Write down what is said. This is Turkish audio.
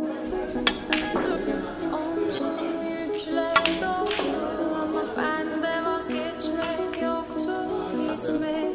Omzum yükle doldu ama bende vazgeçmek yoktu, gitmek